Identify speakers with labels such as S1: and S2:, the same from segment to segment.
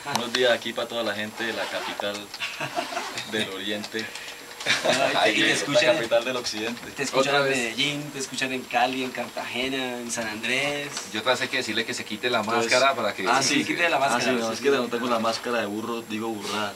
S1: Buenos días aquí para toda la gente de la capital del oriente.
S2: Y te escuchan,
S1: la capital del occidente.
S2: te escuchan
S3: Otra
S2: en
S3: vez.
S2: Medellín, te escuchan en Cali, en Cartagena, en San Andrés.
S3: Yo otra vez hay que decirle que se quite la máscara para que...
S2: sí, quite la máscara.
S1: Ah, sí, no, es que no tengo la máscara de burro, digo burradas.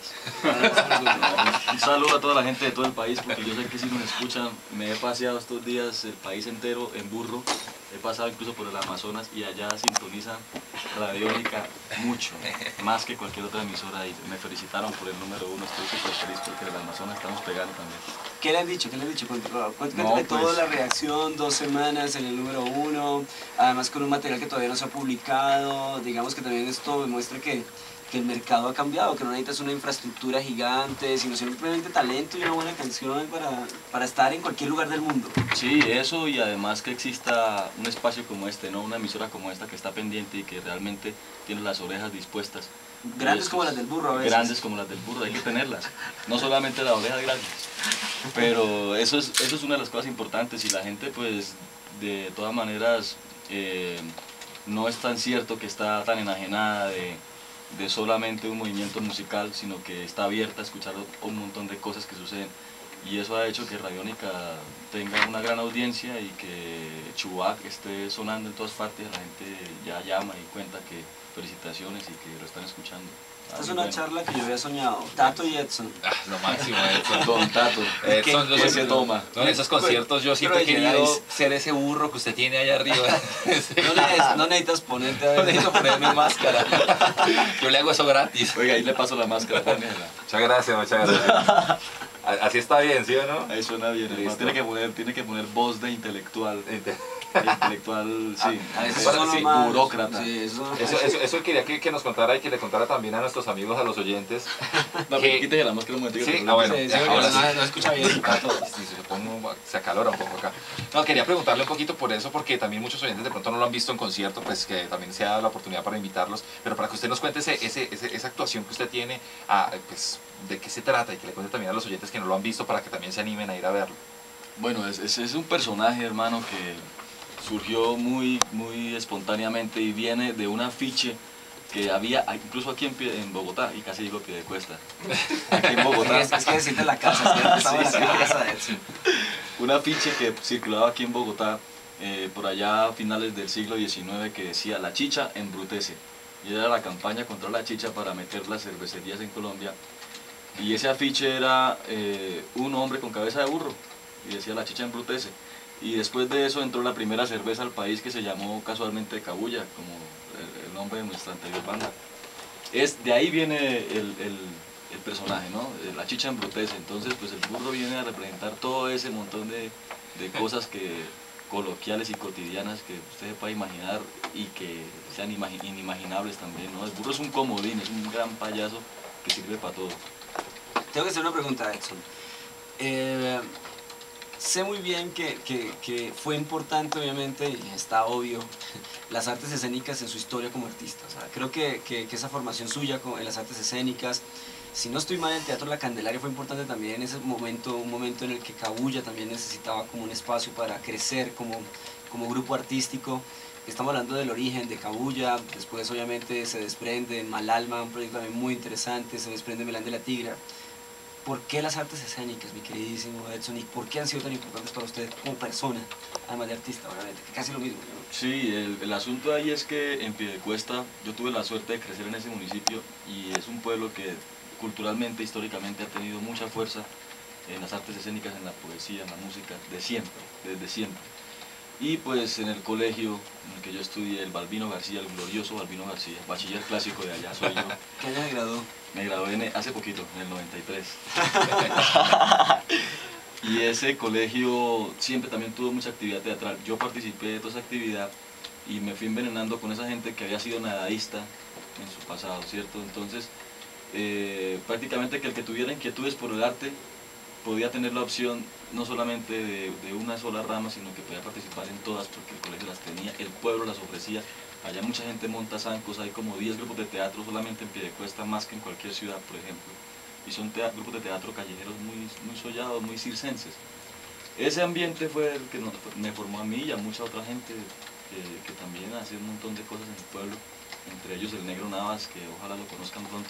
S1: Un saludo a toda la gente de todo el país, porque yo sé que si nos escuchan, me he paseado estos días el país entero en burro. He pasado incluso por el Amazonas y allá sintonizan Radiónica mucho, más que cualquier otra emisora, y me felicitaron por el número 1, estoy súper feliz porque en el Amazonas estamos pegando también.
S2: ¿Qué le han dicho? ¿Qué le han dicho? Cuéntame
S1: No,
S2: toda
S1: pues-
S2: la reacción, 2 semanas en el número 1, además con un material que todavía no se ha publicado. Digamos que también esto demuestra que el mercado ha cambiado, que no necesitas una infraestructura gigante, sino simplemente talento y una buena canción para estar en cualquier lugar del mundo.
S1: Sí, eso, y además que exista un espacio como este, ¿no? Una emisora como esta que está pendiente y que realmente tiene las orejas dispuestas.
S2: Grandes
S1: Y eso
S2: como
S1: es-
S2: las del burro a veces.
S1: Grandes como las del burro, hay que tenerlas. No solamente las orejas grandes. Pero eso es una de las cosas importantes, y la gente pues de todas maneras no es tan cierto que está tan enajenada de solamente un movimiento musical, sino que está abierta a escuchar un montón de cosas que suceden. Y eso ha hecho que Radiónica tenga una gran audiencia y que Chubac esté sonando en todas partes. La gente ya llama y cuenta que felicitaciones y que lo están escuchando.
S2: Esta es
S1: Muy
S2: una
S1: bueno.
S2: charla que yo había soñado. Tato y Edson.
S3: Ah, lo máximo, Edson.
S1: Don Tato.
S3: Edson, yo
S1: ¿Qué se
S3: siempre
S1: toma?
S3: No, en esos conciertos yo siempre he
S2: Pero
S3: querido
S2: llegáis.
S3: ser ese burro que usted tiene allá arriba.
S2: No necesitas ponerte a
S3: No
S2: ver.
S3: necesito ponerme máscara. Yo le hago eso gratis.
S1: Oiga, ahí le paso la máscara, póngela.
S3: Muchas gracias, muchas gracias. Así está bien, ¿sí o no?
S1: Ahí suena bien, hermano.
S3: Listo.
S1: Tiene que poner voz de intelectual. Intelectual, sí.
S2: A veces
S3: Bueno,
S2: son
S3: sí,
S2: nomás-
S1: burócrata.
S2: Sí, eso.
S3: Eso quería que nos contara y que le contara también a nuestros amigos, a los oyentes.
S1: No,
S3: que-
S1: quítese la máscara un momentico.
S3: Sí,
S1: que-
S3: bueno.
S2: Sí, sí,
S3: ahora
S2: porque
S3: sí.
S2: no escucha bien.
S3: Sí, se acalora un poco acá. No, quería preguntarle un poquito por eso, porque también muchos oyentes de pronto no lo han visto en concierto, pues que también se ha dado la oportunidad para invitarlos, pero para que usted nos cuente esa actuación que usted tiene, pues de qué se trata, y que le cuente también a los oyentes que no lo han visto para que también se animen a ir a verlo.
S1: Bueno, es un personaje, hermano, que surgió muy espontáneamente y viene de un afiche que había incluso aquí en Bogotá, y casi digo Piedecuesta, aquí en Bogotá.
S2: Es que se siente en la casa, ¿cierto? Estaba en la casa de Edson.
S1: Un afiche que circulaba aquí en Bogotá por allá a finales del siglo XIX, que decía: la chicha embrutece. Y era la campaña contra la chicha para meter las cervecerías en Colombia. Y ese afiche era un hombre con cabeza de burro y decía: la chicha embrutece. Y después de eso entró la primera cerveza al país, que se llamó casualmente Cabuya, como el nombre de nuestra anterior banda. De ahí viene el personaje, ¿no? La chicha embrutece. Entonces pues el burro viene a representar todo ese montón de cosas coloquiales y cotidianas que usted puede imaginar y que sean inimaginables también, ¿no? El burro es un comodín, es un gran payaso que sirve para todo.
S2: Tengo que hacer una pregunta, Edson. Sé muy bien que fue importante, obviamente, y está obvio, las artes escénicas en su historia como artista. O sea, creo que esa formación suya en las artes escénicas, si no estoy mal, el Teatro La Candelaria fue importante también en ese momento, un momento en el que Cabuya también necesitaba como un espacio para crecer como grupo artístico. Estamos hablando del origen de Cabuya, después obviamente se desprende Mal Alma, un proyecto también muy interesante, se desprende Melán de la Tigra. ¿Por qué las artes escénicas, mi queridísimo Edson, y por qué han sido tan importantes para usted como persona, además de artista, obviamente? Que casi lo mismo, ¿no?
S1: Sí, el asunto ahí es que en Piedecuesta yo tuve la suerte de crecer en ese municipio, y es un pueblo que culturalmente, históricamente ha tenido mucha fuerza en las artes escénicas, en la poesía, en la música, desde siempre. Y pues en el colegio en el que yo estudié, el Balbino García, el glorioso Balbino García, bachiller clásico de allá soy yo.
S2: ¿Qué año se graduó?
S1: Me gradué hace poquito, en el 93. Y ese colegio siempre también tuvo mucha actividad teatral. Yo participé de toda esa actividad y me fui envenenando con esa gente que había sido nadadista en su pasado, ¿cierto? Entonces, prácticamente que el que tuviera inquietudes por el arte podía tener la opción no solamente de una sola rama, sino que podía participar en todas, porque el colegio las tenía, el pueblo las ofrecía. Allá mucha gente monta zancos, hay como 10 grupos de teatro solamente en Piedecuesta, más que en cualquier ciudad, por ejemplo. Y son grupos de teatro callejeros muy sollados, muy circenses. Ese ambiente fue el que me formó a mí y a mucha otra gente que también hace un montón de cosas en el pueblo. entre ellos el Negro Navas, que ojalá lo conozcan pronto.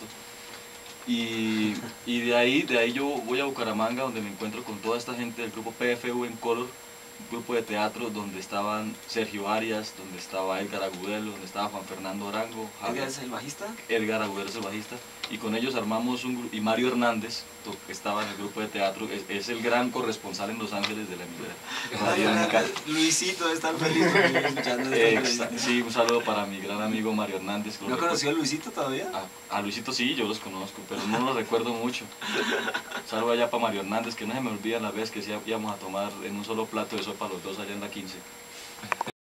S1: Y de ahí yo voy a Bucaramanga, donde me encuentro con toda esta gente del grupo PFU en Color, un grupo de teatro donde estaban Sergio Arias, donde estaba Edgar Agudelo, donde estaba Juan Fernando Arango.
S2: ¿Edgar es el bajista?
S1: Edgar Agudelo es el bajista. Y con ellos armamos un grupo, y Mario Hernández, que estaba en el grupo de teatro, es el gran corresponsal en Los Ángeles de la emisora.
S2: Luisito está feliz escuchando esta
S1: Sí, un saludo para mi gran amigo Mario Hernández.
S2: ¿No conoció a Luisito todavía?
S1: A Luisito sí, yo los conozco, pero no los recuerdo mucho. Saludo allá para Mario Hernández, que no se me olvida la vez que sí íbamos a tomar en un solo plato de sopa los dos allá en la 15.